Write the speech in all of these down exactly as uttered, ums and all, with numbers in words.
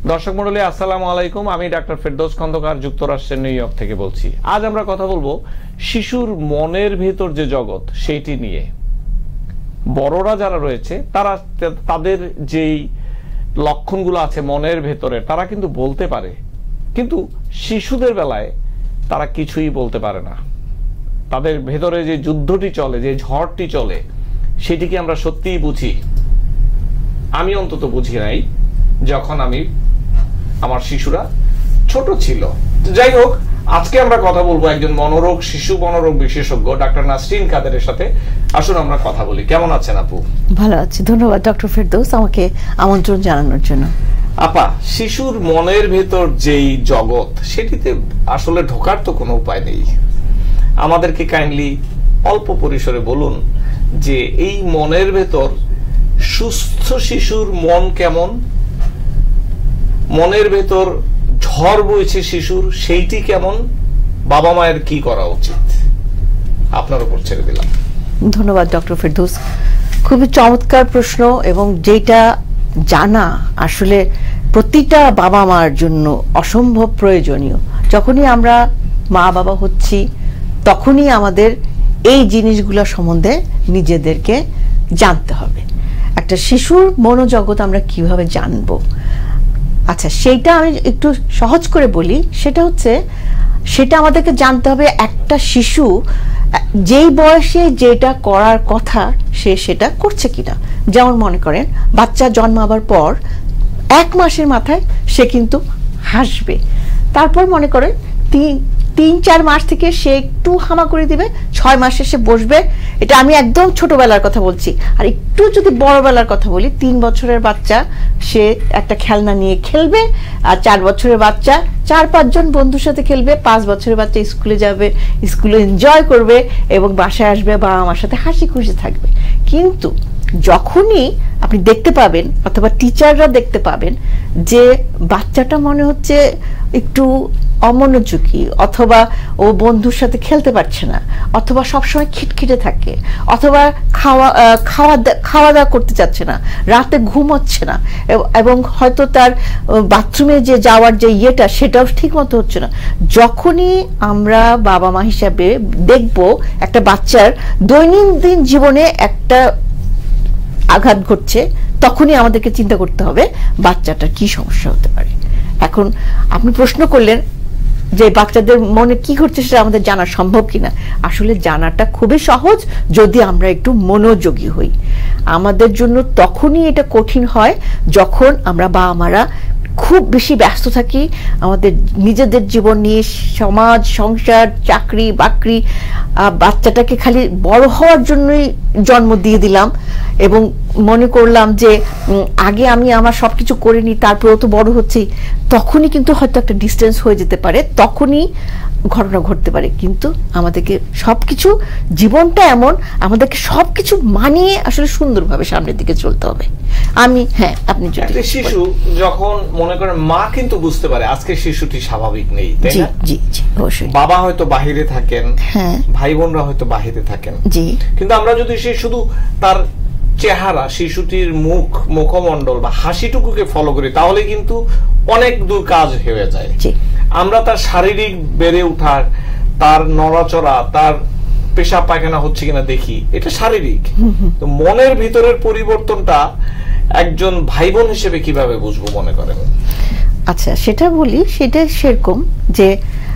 দর্শক মণ্ডলী আসসালামু আলাইকুম, আমি ডাক্তার ফেরদৌস খন্দকার যুক্তরাষ্ট্রের নিউ ইয়র্ক থেকে বলছি। আজ আমরা কথা বলবো শিশুর মনের ভেতর যে জগৎ সেইটি নিয়ে। বড়রা যারা রয়েছে তারা তাদের যেই লক্ষণগুলো আছে মনের ভেতরে তারা কিন্তু বলতে পারে, কিন্তু শিশুদের বেলায় তারা কিছুই বলতে পারে না। তাদের ভেতরে যে যুদ্ধটি চলে, যে ঝড়টি চলে, সেটিকে আমরা সত্যিই বুঝি। আমি অন্তত বুঝি নাই যখন আমি আমার শিশুরা ছোট ছিল। যাই হোক, আজকে আমরা কথা বলবো একজন মনোরোগ শিশু মনোরোগ বিশেষজ্ঞ ডাক্তার নাসরিন কাদেরের সাথে। আসুন আমরা কথা বলি। কেমন আছেন আপু? ভালো আছি, ধন্যবাদ ডক্টর ফেরদৌস আমাকে আমন্ত্রণ জানানোর জন্য। আপা, শিশুর মনের ভেতর যেই জগৎ সেটিতে আসলে ঢোকার তো কোনো উপায় নেই। আমাদেরকে কাইন্ডলি অল্প পরিসরে বলুন যে এই মনের ভেতর সুস্থ শিশুর মন কেমন, মনের ভেতর ঝড় বইছে শিশুর সেইটি কেমন, বাবা মায়ের কি করা উচিত, আপনার উপর ছেড়ে দিলাম। ধন্যবাদ ডক্টর ফেরদৌস, খুবই চমৎকার প্রশ্ন এবং যেটা জানা আসলে প্রতিটা বাবা মার জন্য অসম্ভব প্রয়োজনীয়। যখনই আমরা মা বাবা হচ্ছি তখনই আমাদের এই জিনিসগুলো সম্বন্ধে নিজেদেরকে জানতে হবে। একটা শিশুর মনোজগৎ আমরা কিভাবে জানবো? আচ্ছা, সেইটা আমি একটু সহজ করে বলি। সেটা হচ্ছে, সেটা আমাদেরকে জানতে হবে একটা শিশু যেই বয়সে যেটা করার কথা সে সেটা করছে কিনা। যেমন মনে করেন বাচ্চা জন্মাবার পর এক মাসের মাথায় সে কিন্তু হাসবে, তারপর মনে করেন তিন তিন চার মাস থেকে সে একটু হামা করে দিবে, ছয় মাসে সে বসবে। এটা আমি একদম ছোটবেলার কথা বলছি। আর একটু যদি বড়বেলার কথা বলি, তিন বছরের বাচ্চা সে একটা খেলনা নিয়ে খেলবে, আর চার বছরের বাচ্চা চার পাঁচজন বন্ধুর সাথে খেলবে, পাঁচ বছরের বাচ্চা স্কুলে যাবে, স্কুলে এনজয় করবে এবং বাসায় আসবে, বাবা মার সাথে হাসি খুশি থাকবে। কিন্তু যখনই আপনি দেখতে পাবেন অথবা টিচাররা দেখতে পাবেন যে বাচ্চাটা মনে হচ্ছে একটু অমনোযোগী, অথবা ও বন্ধুর সাথে খেলতে পারছে না, অথবা সবসময় খিটখিটে থাকে, অথবা খাওয়া খাওয়া খাওয়া দাওয়া করতে চাচ্ছে না, রাতে ঘুম হচ্ছে না, এবং হয়তো তার বাথরুমে যে যাওয়ার যে ইয়েটা সেটাও ঠিক মতো হচ্ছে না, যখনই আমরা বাবা মা হিসাবে দেখব একটা বাচ্চার দৈনন্দিন জীবনে একটা আঘাত ঘটছে, তখনই আমাদেরকে চিন্তা করতে হবে বাচ্চাটার কি সমস্যা হতে পারে। এখন আপনি প্রশ্ন করলেন যে বাচ্চাদের মনে কি ঘটছে সেটা আমাদের জানা সম্ভব কিনা। আসলে জানাটা খুবই সহজ যদি আমরা একটু মনোযোগী হই। আমাদের জন্য তখনই এটা কঠিন হয় যখন আমরা বাবা মারা খুব বেশি ব্যস্ত থাকি আমাদের নিজেদের জীবন নিয়ে, সমাজ, সংসার, চাকরি বাকরি। বাচ্চাটাকে খালি বড় হওয়ার জন্যই জন্ম দিয়ে দিলাম এবং মনে করলাম যে আগে আমি আমার সবকিছু করে নিই, তারপরেও তো বড় হচ্ছি। তখনই কিন্তু হয়তো একটা ডিস্টেন্স হয়ে যেতে পারে, তখনই ঘটনা ঘটতে পারে। কিন্তু আমাদেরকে সবকিছু, জীবনটা এমন, আমাদেরকে সবকিছু মানিয়ে আসলে সুন্দরভাবে সামনের দিকে চলতে হবে। আমি হ্যাঁ আপনি যদি শিশু যখন মনে করেন মা কিন্তু বুঝতে পারে আজকে শিশুটি স্বাভাবিক নেই, তাই না? জি জি অবশ্যই। বাবা হয়তো বাহিরে থাকেন, হ্যাঁ, ভাই বোনরা হয়তো বাহিরে থাকেন, জি। কিন্তু আমরা যদি সে শুধু তার চেহারা, শিশুটির মুখ, মুখমণ্ডল বা হাসিটুকুকে ফলো করি তাহলে কিন্তু অনেক দূর কাজ হয়ে যায়। আমরা তার শারীরিক বেড়ে ওঠার, তার নড়াচড়া, তার পেশাব পায়খানা হচ্ছে কিনা দেখি, এটা শারীরিক। তো মনের ভিতরের পরিবর্তনটা একজন ভাই বোন হিসেবে কিভাবে বুঝবো মনে করেন? আচ্ছা, সেটা বলি। সেটা সেরকম যে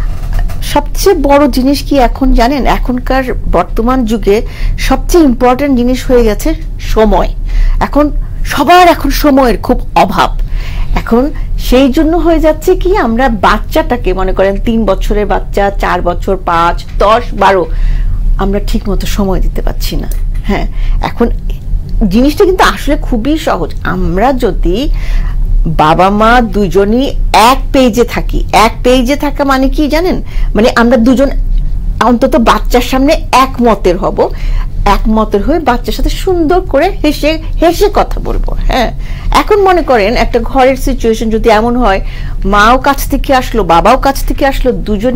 সবচেয়ে বড় জিনিস কি এখন জানেন? এখনকার বর্তমান যুগে সবচেয়ে ইম্পর্টেন্ট জিনিস হয়ে গেছে সময়। এখন সবার এখন সময়ের খুব অভাব। এখন সেই জন্য হয়ে যাচ্ছে কি, আমরা বাচ্চাটাকে মনে করেন তিন বছরের বাচ্চা, চার বছর, পাঁচ, দশ, বারো, আমরা ঠিক মতো সময় দিতে পারছি না। হ্যাঁ, এখন জিনিসটা কিন্তু আসলে খুবই সহজ। আমরা যদি বাবা মা দুজনই এক পেজে থাকি, এক পেজে থাকা মানে কি জানেন? মানে আমরা দুজন অন্তত বাচ্চার সামনে একমতের হব, একমতের হয়ে বাচ্চার সাথে সুন্দর করে হেসে হেসে কথা বলবো। হ্যাঁ, এখন মনে করেন একটা ঘরের সিচুয়েশন যদি এমন হয়, মাও কাছ থেকে আসলো, বাবাও কাছ থেকে আসলো, দুজনেই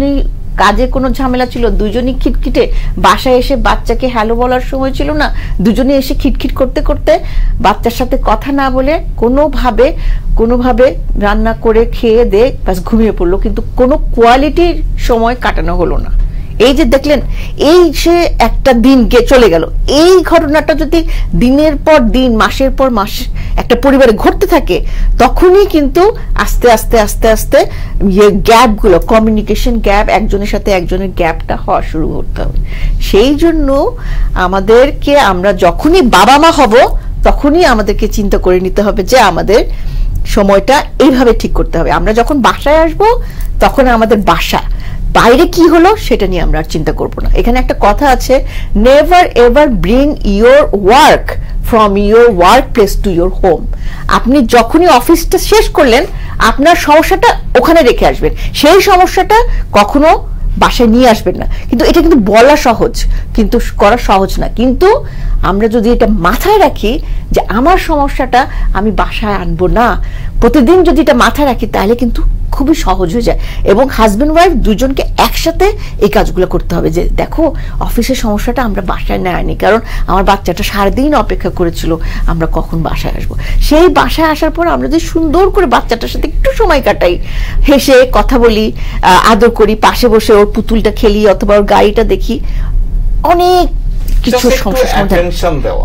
কাজে কোনো ঝামেলা ছিল, দুজনই খিটখিটে, বাসায় এসে বাচ্চাকে হ্যালো বলার সময় ছিল না, দুজনে এসে খিটখিট করতে করতে বাচ্চার সাথে কথা না বলে কোনোভাবে কোনোভাবে রান্না করে খেয়ে দে বাস ঘুমিয়ে পড়লো, কিন্তু কোনো কোয়ালিটির সময় কাটানো হলো না। এই যে দেখলেন, এই সে একটা দিন গিয়ে চলে গেল। এই ঘটনাটা যদি দিনের পর দিন, মাসের পর মাস একটা পরিবারে ঘটতে থাকে, তখনই কিন্তু আস্তে আস্তে আস্তে আস্তে ইয়ে গ্যাপগুলো, কমিউনিকেশন গ্যাপ, একজনের সাথে একজনের গ্যাপটা হওয়া শুরু করতে হবে। সেই জন্য আমাদেরকে, আমরা যখনই বাবা মা হব তখনই আমাদেরকে চিন্তা করে নিতে হবে যে আমাদের সময়টা এইভাবে ঠিক করতে হবে। আমরা যখন বাসায় আসব তখন আমাদের বাসা, বাইরে কি হলো সেটা নিয়ে আমরা আর চিন্তা করব না। এখানে একটা কথা আছে, never ever bring your work from your workplace to your home. আপনি যখনই অফিসটা শেষ করলেন, আপনার সমস্যাটা ওখানে রেখে আসবেন, সেই সমস্যাটা কখনো বাসায় নিয়ে আসবেন না। কিন্তু এটা কিন্তু বলা সহজ, কিন্তু করা সহজ না। কিন্তু আমরা যদি এটা মাথায় রাখি যে আমার সমস্যাটা আমি বাসায় আনবো না, প্রতিদিন যদি এটা মাথায় রাখি, তাহলে কিন্তু খুবই সহজ হয়ে যায়। এবং হাজব্যান্ড ওয়াইফ দুজনকে একসাথে এই কাজগুলো করতে হবে, যে দেখো অফিসের সমস্যাটা আমরা বাসায় না আনি, কারণ আমার বাচ্চাটা সারাদিন অপেক্ষা করেছিল আমরা কখন বাসায় আসবো। সেই বাসায় আসার পর আমরা যদি সুন্দর করে বাচ্চাটার সাথে একটু সময় কাটাই, হেসে কথা বলি, আদর করি, পাশে বসে ওর পুতুলটা খেলি অথবা ওর গাড়িটা দেখি, অনেক কিছু অ্যাটেনশন দেওয়া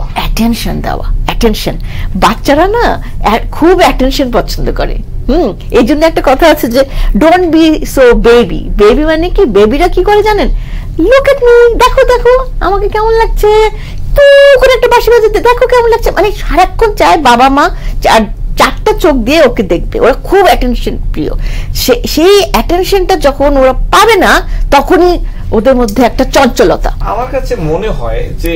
অ্যাটেনশন বাচ্চারা না খুব অ্যাটেনশন পছন্দ করে। হুম এই জন্য একটা কথা আছে যে don't be so baby. Baby মানে কি, বেবিরা কি করে জানেন, লুক এট মি, দেখো দেখো আমাকে কেমন লাগছে, তো করে একটা বাঁশি বাজাতে, দেখো কেমন লাগছে, মানে সারাক্ষণ চায় বাবা মা চারটা চোখ দিয়ে ওকে দেখবে। ওরা খুব অ্যাটেনশন প্রিয়। সেই অ্যাটেনশনটা যখন ওরা পাবে না, তখনই ওদের মধ্যে একটা চঞ্চলতা। আমার কাছে মনে হয় যে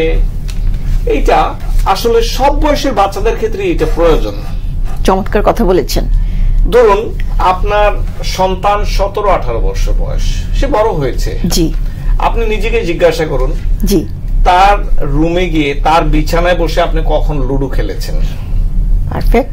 এইটা আসলে সব বয়সের বাচ্চাদের ক্ষেত্রে এটা প্রয়োজন। চমৎকার কথা বলেছেন। ধরুন আপনার সন্তান সতেরো আঠারো বছর বয়স, সে বড় হয়েছে, জি, আপনি নিজেকে জিজ্ঞাসা করুন, জি, তার রুমে গিয়ে তার বিছানায় বসে আপনি কখন লুডো খেলেছেন? পারফেক্ট।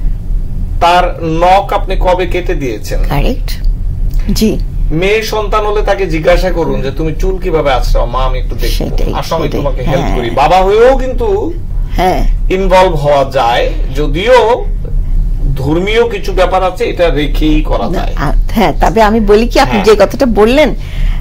তার নখ আপনি কবে কেটে দিয়েছেন? কারেক্ট। জি। মেয়ে সন্তান হলে তাকে জিজ্ঞাসা করুন যে তুমি চুল কিভাবে আঁচড়াও, মা আমি একটু দেখবো, আসো আমি তোমাকে হেল্প করি। বাবা হয়েও কিন্তু হ্যাঁ ইনভলভ হওয়া যায়, যদিও ধর্মীয় কিছু ব্যাপার আছে, এটা রেখেই করা যায়। হ্যাঁ, তবে আমি বলি কি, আপনি যে কথাটা বললেন,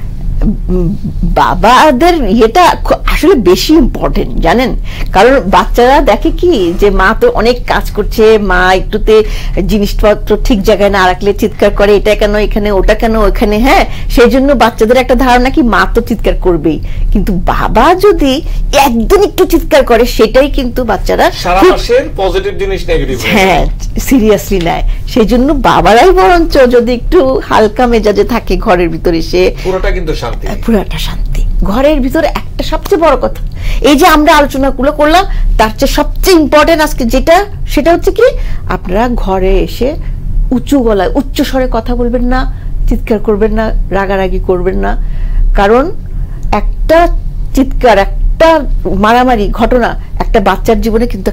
বাবাদের এটা আসলে বেশি ইম্পর্টেন্ট জানেন, কারণ বাচ্চারা দেখে কি যে মা তো অনেক কাজ করছে, মা একটুতে জিনিসপত্র ঠিক জায়গায় না রাখলে চিৎকার করে, এটা কেন এখানে, ওটা কেন ওখানে। হ্যাঁ, সেই জন্য বাচ্চাদের একটা ধারণা কি মা তো চিৎকার করবেই, কিন্তু বাবা যদি একদিন একটু চিৎকার করে, সেটাই কিন্তু বাচ্চারা সারা মাসের পজিটিভ জিনিস নেগেটিভ হ্যাঁ সিরিয়াসলি নেয়। সেই জন্য বাবারাই বরঞ্চ যদি একটু হালকা মেজাজে থাকে ঘরের ভিতরে, সে পুরোটা কিন্তু শান্তি, পুরোটা শান্তি ঘরের ভিতরে। একটা সবচেয়ে বড় কথা, এই যে আমরা আলোচনাগুলো করলাম, তার চেয়ে সবচেয়ে ইম্পর্টেন্ট আজকে যেটা, সেটা হচ্ছে কি, আপনারা ঘরে এসে উঁচু গলায় উচ্চ স্বরে কথা বলবেন না, চিৎকার করবেন না, রাগারাগি করবেন না। কারণ একটা চিৎকার, একটা মারামারি ঘটনা একটা বাচ্চার জীবনে কিন্তু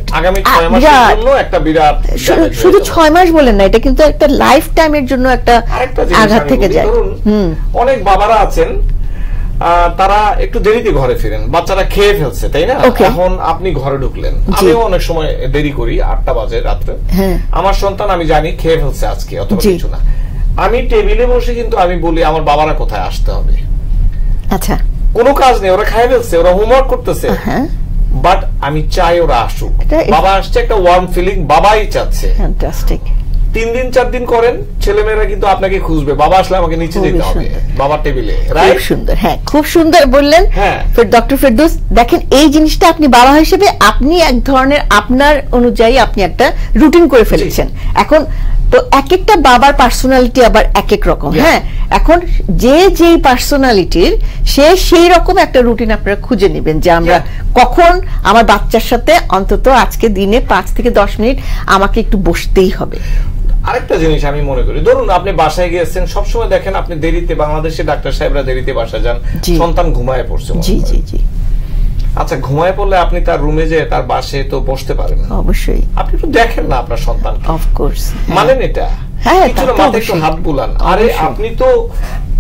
শুধু ছয় মাস বলেন না, এটা কিন্তু একটা লাইফ টাইমের জন্য একটা আঘাত থেকে যায়। অনেক বাবারা আছেন তারা একটু দেরিতে ঘরে ফিরেন, বাচ্চারা খেয়ে ফেলছে, তাই না? এখন আপনি ঘরে ঢুকলেন, আমিও অনেক সময় দেরি করি, আটটা বাজে রাত্রে, আমার সন্তান আমি জানি খেয়ে ফেলছে আজকে, অথবা কিছু না, আমি টেবিলে বসে কিন্তু আমি বলি আমার বাবারা কোথায় আসতে হবে। আচ্ছা, কোনো কাজ নেই, ওরা খাই ফেলছে, ওরা হোমওয়ার্ক করতেছে, বাট আমি চাই ওরা আসুক। বাবা আসছে, একটা ওয়ার্ম ফিলিং বাবাই চাচ্ছে। ফ্যান্টাস্টিক। তিন দিন চার দিন করেন, ছেলেমেয়েরা কিন্তু আপনাকে খুঁজবে, বাবা আসলে আমাকে নিচে যেতে হবে বাবার টেবিলে। খুব সুন্দর, হ্যাঁ খুব সুন্দর বললেন ডক্টর ফেরদৌস। দেখেন এই জিনিসটা আপনি বাবা হিসেবে আপনি এক ধরনের আপনার অনুযায়ী আপনি একটা রুটিন করে ফেলেছেন। এখন তো এক একটা বাবার পার্সোনালিটি আবার এক এক রকম। হ্যাঁ, এখন যে যেই পার্সোনালিটির সে সেই রকম একটা রুটিন আপনারা খুঁজে নেবেন, যে আমরা কখন আমার বাচ্চার সাথে অন্তত আজকে দিনে পাঁচ থেকে দশ মিনিট আমাকে একটু বসতেই হবে। আরেকটা জিনিস আমি মনে করি, ধরুন আপনি বাসায় গিয়েছেন, সবসময় দেখেন আপনি দেরিতে, বাংলাদেশে ডাক্তার সাহেবরা দেরিতে বাসা যান, সন্তান ঘুমায় পড়ছে। জি জি জি। আচ্ছা, ঘুমায় পড়লে আপনি তার রুমে যে তার বাসে তো বসতে পারেন না, অবশ্যই আপনি একটু দেখেন না আপনার সন্তান, অফকোর্স মানেন এটা, মাথায় একটু হাত বুলান। আরে আপনি তো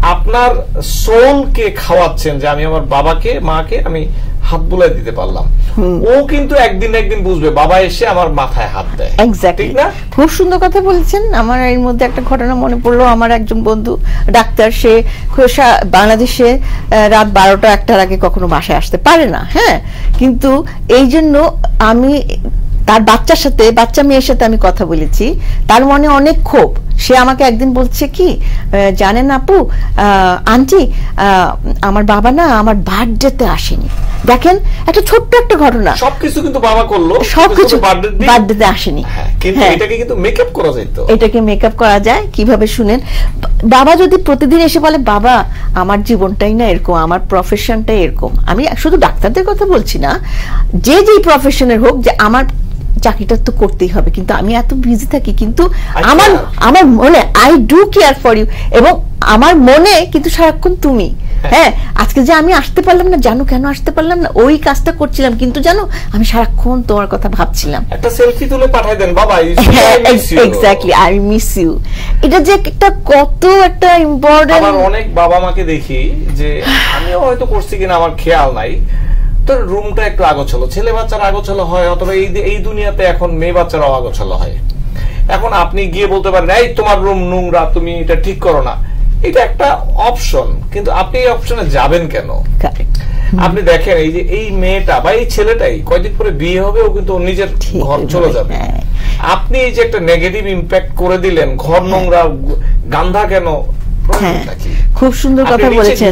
আপনার সোলকে খাওয়াচ্ছেন যে আমি আমার বাবাকে মাকে আমি হাত বুলাই দিতে পারলাম, ও কিন্তু একদিন একদিন বুঝবে বাবা এসে আমার মাথায় হাত দেয়। এক্স্যাক্টলি, খুব সুন্দর কথা বলেছেন। আমার এর মধ্যে একটা ঘটনা মনে পড়লো। আমার একজন বন্ধু ডাক্তার, সে বাংলাদেশে রাত বারোটা একটার আগে কখনো বাসায় আসতে পারে না, হ্যাঁ, কিন্তু এই জন্য আমি তার বাচ্চার সাথে, বাচ্চা মেয়ের সাথে আমি কথা বলেছি, তার মনে অনেক ক্ষোভ। সে আমাকে একদিন বলছে কি জানেন আপু, আন্টি আমার বাবা না আমার বার্থডেতে আসেনি। দেখেন একটা ছোট্ট একটা ঘটনা, সবকিছু কিন্তু বাবা করলো, সবকিছু বার্থডেতে আসেনি। এটাকে কিন্তু মেকআপ করা যায়, তো এটাকে মেকআপ করা যায় কিভাবে শুনেন। বাবা যদি প্রতিদিন এসে বলে বাবা আমার জীবনটাই না এরকম, আমার প্রফেশনটাই এরকম, আমি শুধু ডাক্তারদের কথা বলছি না, যে যে প্রফেশনের হোক, যে আমার চাকরিটা তো করতেই হবে, কিন্তু আমি এত বিজি থাকি, কিন্তু আমার আমার মনে I do care for you, এবং আমার মনে কিন্তু সারাক্ষণ তুমি। হ্যাঁ, আজকে যে আমি আসতে পারলাম না, জানো কেন আসতে পারলাম না? ওই কাজটা করছিলাম, কিন্তু জানো আমি সারাক্ষণ তোমার কথা ভাবছিলাম। একটা সেলফি তুলে পাঠিয়ে দেন বাবা, এক্স্যাক্টলি, আই মিস ইউ। এটা যে একটা কত একটা ইম্পর্টেন্ট। আমার অনেক বাবা মাকে দেখি যে আমিও হয়তো করছি কিনা আমার খেয়াল নাই, তোর রুমটা একটু আগোছালো, ছেলে বাচ্চারা আগোছালো হয়, অথবা এই এই দুনিয়াতে এখন মেয়ে বাচ্চারাও আগোছালো হয়। এখন আপনি গিয়ে বলতে পারেন এই তোমার রুম নোংরা, তুমি এটা ঠিক করো না, এটা একটা অপশন, কিন্তু আপনি এই অপশনে যাবেন কেন? আপনি দেখেন এই যে এই মেয়েটা বা এই ছেলেটাই কয়দিন পরে বিয়ে হবে, ও কিন্তু নিজের ঘর চলে যাবে। আপনি এই যে একটা নেগেটিভ ইম্প্যাক্ট করে দিলেন, ঘর নোংরা, গান্ধা কেন? খুব সুন্দর কথা বলেছেন।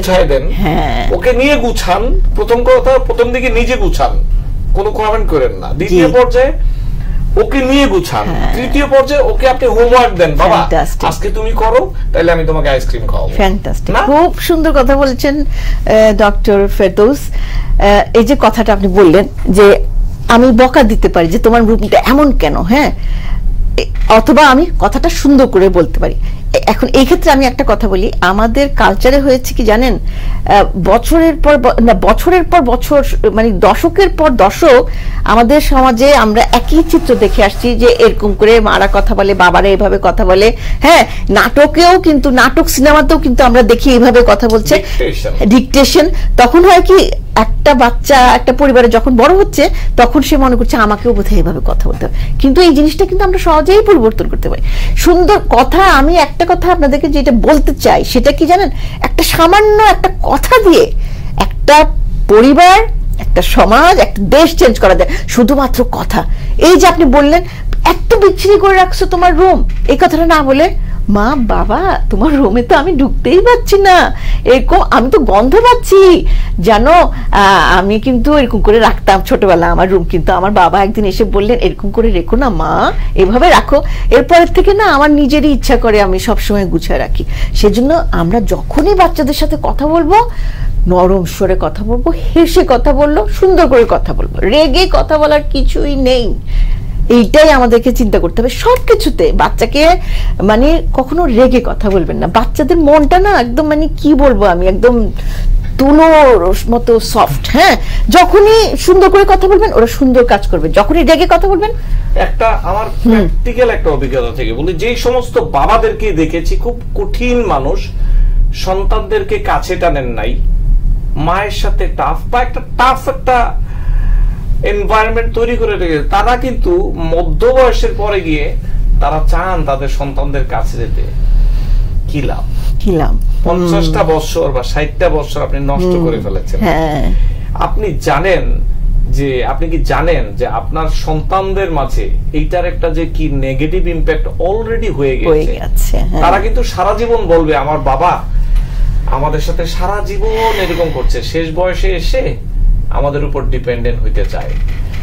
ওকে নিয়ে গুছান, প্রথম কথা প্রথম দিকে নিজে গুছান, কোনো কমেন্ট করেন না। দ্বিতীয় পর্যায়ে ওকে নিয়ে গুছান, তৃতীয় পর্যায়ে ওকে আপনি হোমওয়ার্ক দেন, বাবা আজকে তুমি করো, তাহলে আমি তোমাকে আইসক্রিম খাওয়াবো। ফ্যান্টাস্টিক, খুব সুন্দর কথা বলেছেন ডক্টর ফেরদৌস। এই যে কথাটা আপনি বললেন যে আমি বকা দিতে পারি যে তোমার রূপটা এমন কেন, হ্যাঁ, অথবা আমি কথাটা সুন্দর করে বলতে পারি। এখন এই ক্ষেত্রে আমি একটা কথা বলি, আমাদের কালচারে হয়েছে কি জানেন, বছরের পর না বছরের পর বছর, মানে দশকের পর দশক আমাদের সমাজে আমরা একই চিত্র দেখে আসছি, যে এরকম করে মারা কথা বলে, বাবারা এভাবে কথা বলে। হ্যাঁ, নাটকেও কিন্তু, নাটক সিনেমাতেও কিন্তু আমরা দেখি এইভাবে কথা বলছে, ডিকটেশন। তখন হয় কি, একটা বাচ্চা একটা পরিবারে যখন বড় হচ্ছে, তখন সে মনে করছে আমাকেও বোধহয় এইভাবে কথা বলতে হবে, কিন্তু এই জিনিসটা কিন্তু আমরা সহজেই পরিবর্তন করতে পারি। সুন্দর কথা, আমি একটা কথা আপনাদেরকে যেটা বলতে চাই সেটা কি জানেন, একটা সামান্য একটা কথা দিয়ে একটা পরিবার, একটা সমাজ, একটা দেশ চেঞ্জ করা যায় শুধুমাত্র কথা। এই যে আপনি বললেন এত বিচ্ছিরি করে রাখছো তোমার রুম, এই কথাটা না বলে মা বাবা তোমার রুমে তো আমি ঢুকতেই পাচ্ছি না, এরকম আমি তো গন্ধ পাচ্ছি, জানো আমি কিন্তু এরকম করে রাখতাম ছোটবেলা আমার রুম, কিন্তু আমার বাবা একদিন এসে বললেন এরকম করে রেখো না মা, এভাবে রাখো। এরপরের থেকে না আমার নিজেরই ইচ্ছা করে আমি সবসময় গুছিয়ে রাখি। সেজন্য আমরা যখনই বাচ্চাদের সাথে কথা বলবো, নরম স্বরে কথা বলবো, হেসে কথা বললো, সুন্দর করে কথা বলবো, রেগে কথা বলার কিছুই নেই। এইটাই আমাদেরকে চিন্তা করতে হবে সবকিছুতে। বাচ্চাকে মানে কখনো রেগে কথা বলবেন না, বাচ্চাদের মনটা না একদম মানে কি বলবো আমি, একদম তুলোর মতো সফট। হ্যাঁ, যখনই সুন্দর করে কথা বলবেন ওরা সুন্দর কাজ করবে, যখনই রেগে কথা বলবেন। একটা আমার প্র্যাকটিক্যাল একটা অভিজ্ঞতা থেকে বলি, যে সমস্ত বাবাদেরকে দেখেছি খুব কঠিন মানুষ, সন্তানদেরকে কাছে টানেন নাই, মায়ের সাথে টাফ বা একটা টাফ একটা এনভায়রনমেন্ট তৈরি করে রেখেছে, তারা কিন্তু মধ্য বয়সের পরে গিয়ে তারা চান তাদের সন্তানদের কাছে যেতে। কি লাভ, কি লাভ, পঞ্চাশটা বছর বা ষাটটা বছর আপনি নষ্ট করে ফেলেছেন। আপনি জানেন যে আপনি কি জানেন যে আপনার সন্তানদের মাঝে এইটার একটা যে কি নেগেটিভ ইম্প্যাক্ট অলরেডি হয়ে গেছে। তারা কিন্তু সারা জীবন বলবে আমার বাবা আমাদের সাথে সারা জীবন এরকম করছে, শেষ বয়সে এসে আমাদের উপর ডিপেন্ডেন্ট হইতে চায়।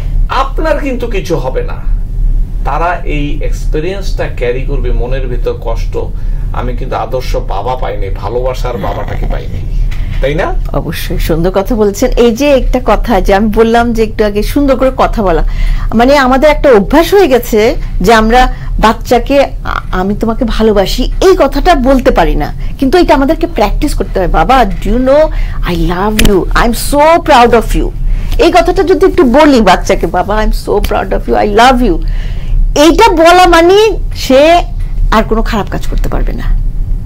আপনার কিন্তু কিছু হবে না, তারা এই এক্সপেরিয়েন্সটা ক্যারি করবে, মনের ভিতর কষ্ট। আমি কিন্তু আদর্শ বাবা পাইনি, ভালোবাসার বাবাটাকে পাইনি, তাই না? অবশ্যই সুন্দর কথা বলেছেন। এই যে একটা কথা যে আমি বললাম যে একটু আগে সুন্দর করে কথা বলা, মানে আমাদের একটা অভ্যাস হয়ে গেছে যে আমরা বাচ্চাকে আমি তোমাকে ভালোবাসি এই কথাটা বলতে পারি না, কিন্তু এটা আমাদেরকে প্র্যাকটিস করতে হয়। বাবা do you know I love you, I am so proud of you, এই কথাটা যদি একটু বলি বাচ্চাকে, বাবা I am so proud of you, I love you, এইটা বলা মানে সে আর কোনো খারাপ কাজ করতে পারবে না।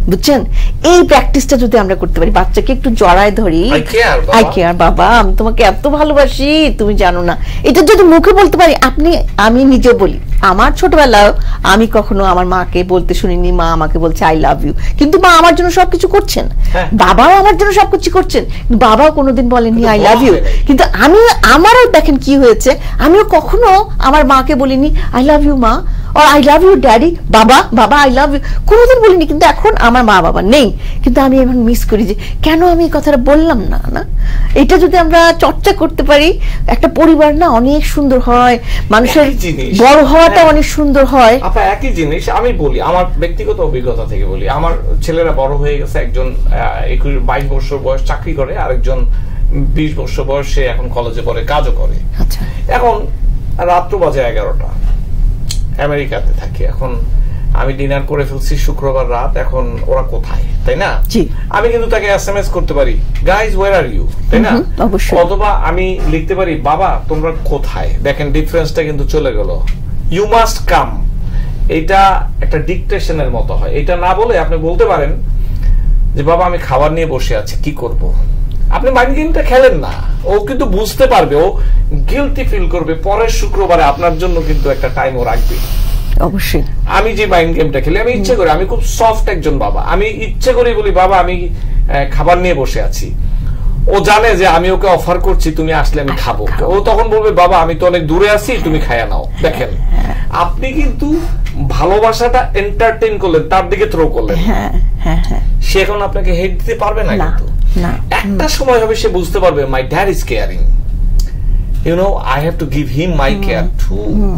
বুঝছেন? এই প্র্যাকটিসটা যদি আমরা করতে পারি, বাচ্চাকে একটু জড়ায় ধরি, আই কেয়ার বাবা, আমি তোমাকে এত ভালোবাসি তুমি জানো না, এটা যদি মুখে বলতে পারি। আপনি আমি নিজে বলি, আমার ছোটবেলায় আমি কখনো আমার মাকে বলতে শুনিনি, মা আমাকে বলছে আই লাভ ইউ, কিন্তু মা আমার জন্য সবকিছু করছেন, বাবাও আমার জন্য সবকিছু করছেন, বাবাও কোনোদিন বলেননি আই লাভ ইউ। কিন্তু আমি আমারও দেখেন কি হয়েছে, আমিও কখনো আমার মাকে বলিনি আই লাভ ইউ মা, আর আই লাভ ইউ ড্যাডি, বাবা বাবা আই লাভ ইউ, কোনোদিন বলিনি। কিন্তু এখন আমার মা বাবা নেই, কিন্তু আমি এখন মিস করি যে কেন আমি এই কথাটা বললাম না। না, এটা যদি আমরা চর্চা করতে পারি, একটা পরিবার না অনেক সুন্দর হয়, মানুষের বড় হওয়াটা অনেক সুন্দর হয়। আপনার একই জিনিস আমি বলি, আমার ব্যক্তিগত অভিজ্ঞতা থেকে বলি, আমার ছেলেরা বড় হয়ে গেছে, একজন একুশ বাইশ বছর বয়স চাকরি করে, আরেকজন বিশ বছর বয়স, সে এখন কলেজে পড়ে, কাজও করে। আচ্ছা, এখন রাত্র বাজে এগারোটা, আমেরিকাতে থাকি, এখন আমি ডিনার করে ফেলছি শুক্রবার রাত, এখন ওরা কোথায়, তাই না? আমি কিন্তু তাকে এসএমএস করতে পারি, গাইজ ওয়্যার আর ইউ, তাই না? অথবা আমি লিখতে পারি, বাবা তোমরা কোথায়। দেখেন ডিফারেন্সটা কিন্তু চলে গেল। ইউ মাস্ট কাম, এটা একটা ডিকটেশনের মতো হয়। এটা না বলে আপনি বলতে পারেন যে বাবা আমি খাবার নিয়ে বসে আছি, কি করব। আপনি মাইন্ড গেমটা খেলেন না, ও কিন্তু বুঝতে পারবে, ও গিলটি ফিল করবে, পরের শুক্রবারে আপনার জন্য কিন্তু একটা টাইম ও রাখবে। অবশ্যই আমি যে মাইন্ড গেমটা খেলি, আমি ইচ্ছে করি, আমি খুব সফট একজন বাবা, আমি ইচ্ছে করি বলি বাবা আমি খাবার নিয়ে বসে আছি, ও জানে যে আমি ওকে অফার করছি তুমি আসলে আমি খাবো, ও তখন বলবে বাবা আমি তো অনেক দূরে আছি তুমি খাইয়া নাও। দেখেন আপনি কিন্তু ভালোবাসাটা এন্টারটেইন করলেন, তার দিকে থ্রো করলেন, সে এখন আপনাকে হেট দিতে পারবে না, কিন্তু একটা সময় হবে সে বুঝতে পারবে my dad is caring, you know I have to give him my care too.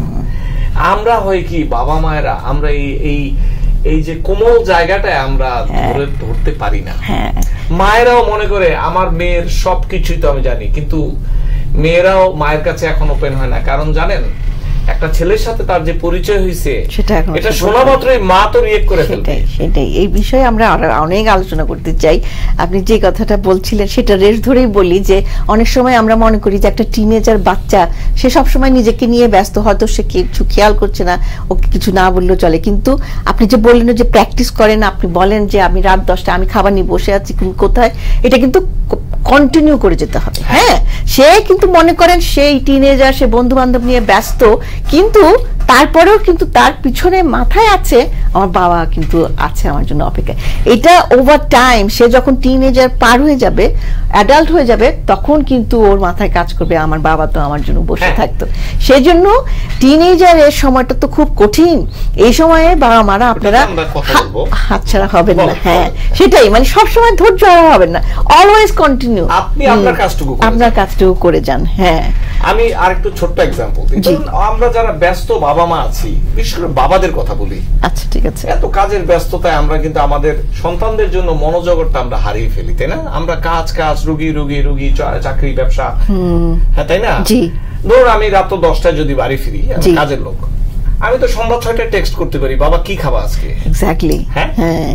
আমরা হয় কি বাবা মায়েরা, আমরা এই এই যে কোমল জায়গাটায় আমরা ধরে ধরতে পারি না। মায়েরাও মনে করে আমার মেয়ের সবকিছুই তো আমি জানি, কিন্তু মেয়েরাও মায়ের কাছে এখন ওপেন হয় না, কারণ জানেন একটা ছেলের সাথে তার যে পরিচয় হয়েছে এটা শোনা মাত্রই মা তো রিয়েক্ট করে ফেলবে। সেটাই, এই বিষয়ে আমরা অনেক আলোচনা করতে চাই। আপনি যে কথাটা বলছিলেন সেটা রেশ ধরেই বলি যে অনেক সময় আমরা মনে করি যে একটা টিনেজার বাচ্চা, সে সবসময় নিজেকে নিয়ে ব্যস্ত, হয়তো সে কিছু খেয়াল করছে না, ওকে কিছু না বললেও চলে। কিন্তু আপনি যে বললেন যে প্র্যাকটিস করেন, আপনি বলেন যে আমি রাত দশটা আমি খাবার নিয়ে বসে আছি কোথায়, এটা কিন্তু কন্টিনিউ করে যেতে হবে। হ্যাঁ, সে কিন্তু মনে করেন সেই টিনেজার, সে বন্ধু বান্ধব নিয়ে ব্যস্ত, কিন্তু তারপরেও কিন্তু তার পিছনে মাথায় আছে আমার বাবা কিন্তু আছে আমার জন্য অপেক্ষায়। এটা ওভার টাইম সে যখন টিনেজার পার হয়ে যাবে, অ্যাডাল্ট হয়ে যাবে, তখন কিন্তু ওর মাথায় কাজ করবে আমার বাবা তো আমার জন্য বসে থাকতো। সেই জন্য টিনেজারের সময়টা তো খুব কঠিন, এই সময়ে বাবা মারা আপনারা হাতছাড়া হবেন না। হ্যাঁ সেটাই, মানে সবসময় ধৈর্য হারা হবেন না, অলওয়েজ কন্টিনিউ, আপনি আপনার কাজটুকু আপনার কাজটুকু করে যান। হ্যাঁ, আমি আরেকটু ছোট্ট এক্সাম্পল দিই। আমরা যারা ব্যস্ত বাবা মা আছি, বিশেষ করে বাবাদের কথা বলি। আচ্ছা ঠিক আছে। এত কাজের ব্যস্ততায় আমরা কিন্তু আমাদের সন্তানদের জন্য মনোজগৎটা আমরা হারিয়ে ফেলি, তাই না? আমরা কাজ কাজ, রুগী রুগী রুগী, চাকরি ব্যবসা, হ্যাঁ তাই না? ধরুন আমি রাত দশটায় যদি বাড়ি ফিরি, কাজের লোক, আমি তো সন্ধ্যা ছয়টায় টেক্সট করতে পারি বাবা কি খাবা আজকে। এক্স্যাক্টলি। হ্যাঁ,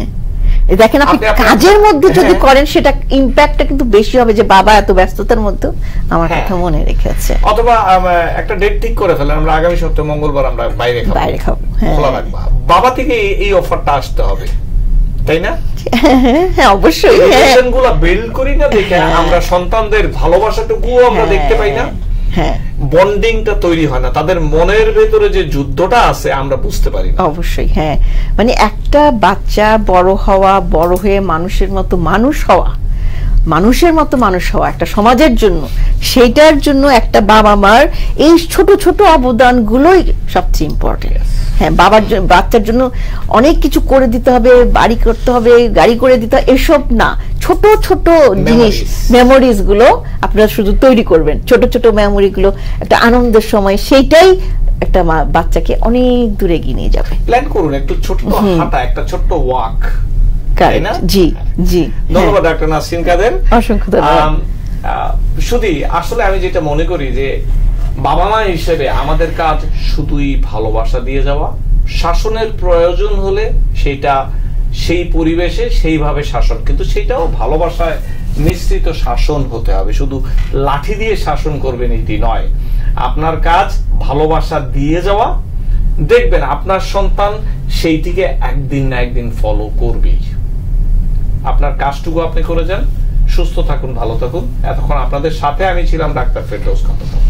দেখেন আপনি কাজের মধ্যে যদি করেন সেটা ইমপ্যাক্টটা কিন্তু বেশি হবে, যে বাবা এত ব্যস্ততার মধ্যে আমার কথা মনে রেখেছে। অথবা একটা ডেট ঠিক করে ফেলেন, আমরা আগামী সপ্তাহে মঙ্গলবার আমরা বাইরে খাবো, বাইরে খাবো, খোলা রাখবো, বাবা থেকে এই অফারটা আসতে হবে, তাই না? হ্যাঁ অবশ্যই। রিলেশনগুলো বিল্ড করি না দেখে আমরা সন্তানদের ভালোবাসাটুকু আমরা দেখতে পাই না, বন্ডিংটা তৈরি হয় না, তাদের মনের ভেতরে যে যুদ্ধটা আছে আমরা বুঝতে পারি না। অবশ্যই। হ্যাঁ, মানে একটা বাচ্চা বড় হওয়া, বড় হয়ে মানুষের মতো মানুষ হওয়া, মানুষের মতো মানুষ হওয়া একটা সমাজের জন্য, সেইটার জন্য একটা বাবা মার এই ছোট ছোট অবদানগুলোই সবচেয়ে ইম্পর্টেন্ট। হ্যাঁ, বাবার বাচ্চার জন্য অনেক কিছু করে দিতে হবে, বাড়ি করতে হবে, গাড়ি করে দিতে হবে, এসব না, ছোট ছোট জিনিস, মেমোরিজ গুলো আপনারা শুধু তৈরি করবেন, ছোট ছোট মেমোরি গুলো একটা আনন্দের সময়, সেইটাই একটা বাচ্চাকে অনেক দূরে এগিয়ে নিয়ে যাবে। প্ল্যান করুন একটু ছোট্ট হাঁটা, একটা ছোট্ট ওয়াক। জি জি, ধন্যবাদ ডাক্তার নাসরিন কাদের, অসংখ্য ধন্যবাদ। শুধু আসলে আমি যেটা মনে করি যে বাবা মা হিসেবে আমাদের কাজ শুধুই ভালোবাসা দিয়ে যাওয়া, শাসনের প্রয়োজন হলে সেটা সেই পরিবেশে সেইভাবে শাসন, কিন্তু সেটাও ভালোবাসায় মিশ্রিত শাসন হতে হবে। শুধু লাঠি দিয়ে শাসন করবেন এটি নয়, আপনার কাজ ভালোবাসা দিয়ে যাওয়া, দেখবেন আপনার সন্তান সেইটিকে একদিন না একদিন ফলো করবেই। আপনার কাজটুকু আপনি করে যান, সুস্থ থাকুন, ভালো থাকুন। এতক্ষণ আপনাদের সাথে আমি ছিলাম ডাক্তার ফেরদৌস খন্দকার।